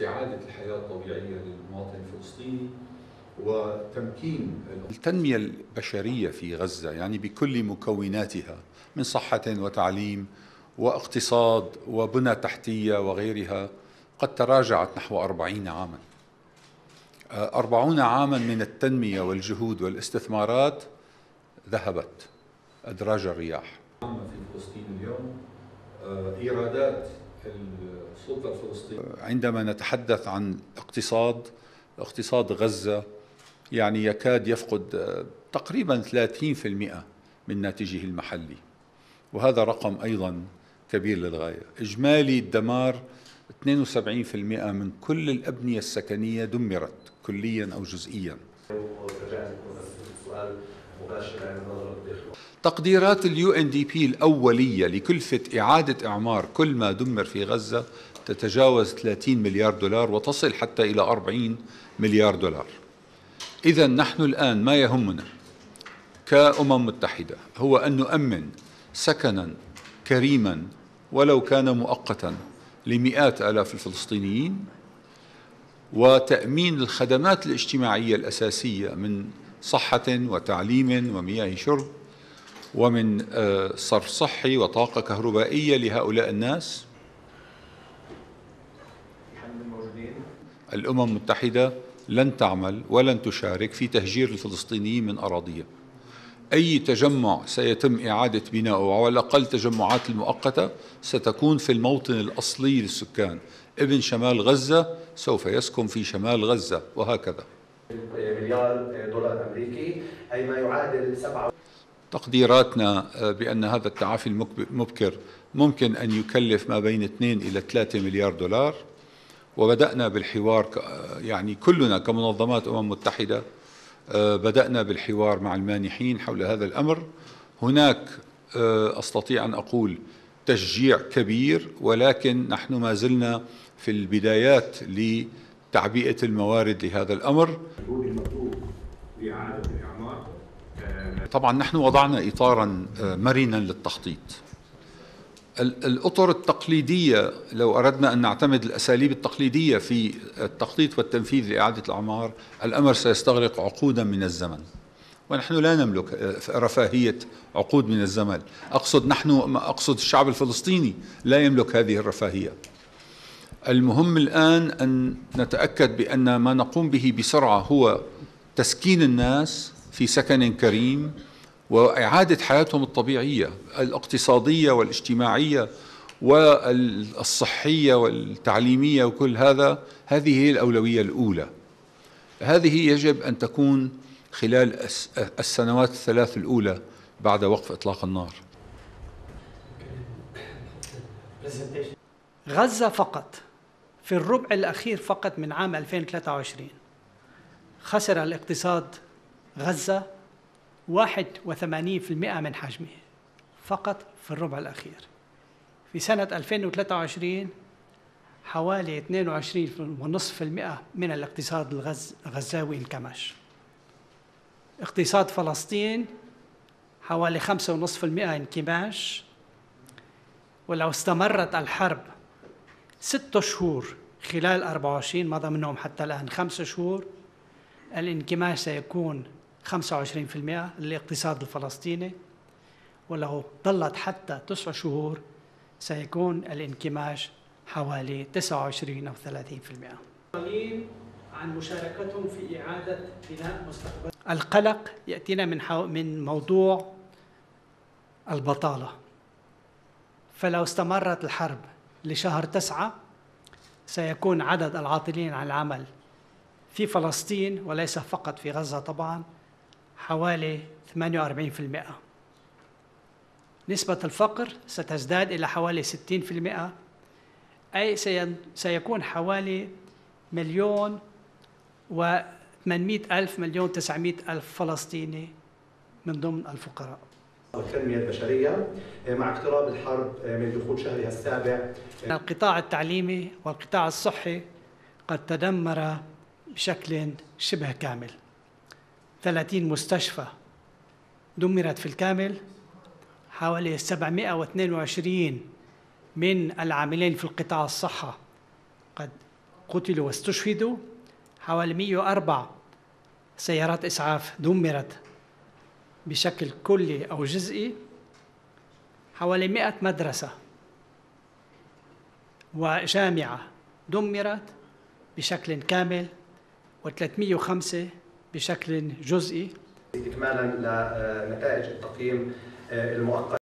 استعادة الحياة الطبيعية للمواطن الفلسطيني وتمكين التنمية البشرية في غزة، يعني بكل مكوناتها من صحة وتعليم واقتصاد وبنى تحتية وغيرها، قد تراجعت نحو 40 عاما. 40 عاما من التنمية والجهود والاستثمارات ذهبت أدراج الرياح. في فلسطين اليوم إيرادات السلطة الفلسطينية، عندما نتحدث عن اقتصاد غزة، يعني يكاد يفقد تقريبا 30% من ناتجه المحلي، وهذا رقم أيضا كبير للغاية. إجمالي الدمار 72% من كل الأبنية السكنية دمرت كليا أو جزئيا. تقديرات UNDP الأولية لكلفة إعادة إعمار كل ما دمر في غزة تتجاوز 30 مليار دولار وتصل حتى إلى 40 مليار دولار. إذا نحن الآن ما يهمنا كأمم متحدة هو أن نؤمن سكنا كريما ولو كان مؤقتا لمئات آلاف الفلسطينيين، وتأمين الخدمات الاجتماعية الأساسية من صحة وتعليم ومياه شرب ومن صرف صحي وطاقة كهربائية لهؤلاء الناس. الأمم المتحدة لن تعمل ولن تشارك في تهجير الفلسطينيين من أراضيهم. أي تجمع سيتم إعادة بناؤه، أو على الأقل تجمعات المؤقتة، ستكون في الموطن الأصلي للسكان. ابن شمال غزة سوف يسكن في شمال غزة، وهكذا. مليار دولار أمريكي، أي ما يعادل 7. تقديراتنا بأن هذا التعافي المبكر ممكن أن يكلف ما بين 2 إلى 3 مليار دولار، وبدأنا بالحوار، يعني كلنا كمنظمات أمم متحدة بدأنا بالحوار مع المانحين حول هذا الأمر. هناك أستطيع أن أقول تشجيع كبير، ولكن نحن ما زلنا في البدايات لتعبئة الموارد لهذا الأمر. طبعا نحن وضعنا إطارا مرنا للتخطيط. الأطر التقليدية، لو أردنا أن نعتمد الأساليب التقليدية في التخطيط والتنفيذ لإعادة الأعمار، الأمر سيستغرق عقودا من الزمن، ونحن لا نملك رفاهية عقود من الزمن. أقصد الشعب الفلسطيني لا يملك هذه الرفاهية. المهم الآن أن نتأكد بأن ما نقوم به بسرعة هو تسكين الناس في سكن كريم وإعادة حياتهم الطبيعية الاقتصادية والاجتماعية والصحية والتعليمية وكل هذا. هذه هي الأولوية الأولى. هذه يجب أن تكون خلال السنوات الثلاث الأولى بعد وقف إطلاق النار. غزة فقط في الربع الأخير فقط من عام 2023 خسر الاقتصاد غزة 81% من حجمه فقط في الربع الأخير. في سنة 2023 حوالي 22.5% من الاقتصاد الغزاوي انكمش. اقتصاد فلسطين حوالي 5.5% انكماش. ولو استمرت الحرب 6 شهور خلال 24، مضى منهم حتى الآن 5 شهور، الانكماش سيكون 25% للاقتصاد الفلسطيني، ولو ظلت حتى 9 شهور سيكون الانكماش حوالي 29 أو 30%. عن مشاركتهم في إعادة بناء مستقبل. القلق يأتينا من موضوع البطالة. فلو استمرت الحرب لشهر 9 سيكون عدد العاطلين عن العمل في فلسطين وليس فقط في غزة طبعا حوالي 48%. نسبة الفقر ستزداد إلى حوالي 60%، أي سيكون حوالي 1,800,000 1,900,000 فلسطيني من ضمن الفقراء. التنمية البشرية مع اقتراب الحرب من دخول شهرها السابع. القطاع التعليمي والقطاع الصحي قد تدمر بشكل شبه كامل. 30 مستشفى دمرت في الكامل. حوالي 722 من العاملين في القطاع الصحة قد قتلوا واستشهدوا، حوالي 104 سيارات إسعاف دمرت بشكل كلي أو جزئي، حوالي 100 مدرسة وجامعة دمرت بشكل كامل، و305 بشكل جزئي. استكمالا لنتائج التقييم المؤقت